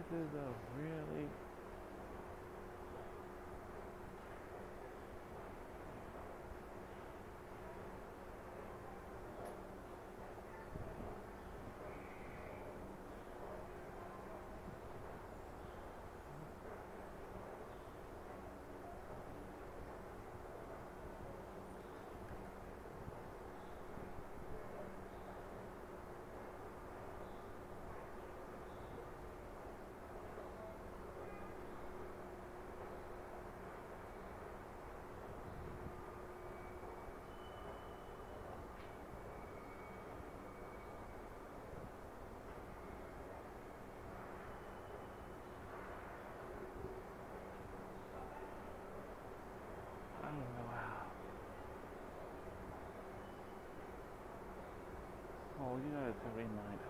is a really I don't know how. Oh, you know it's every night.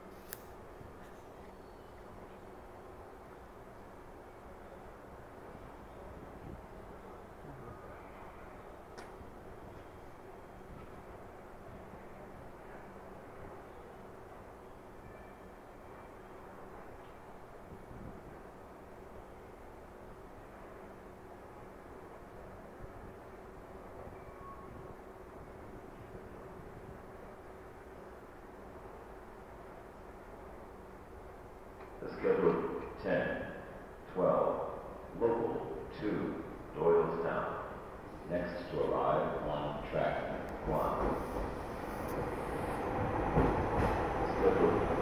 The scheduled 10, 12, local 2, Doylestown. Next to arrive on track 1. Scheduled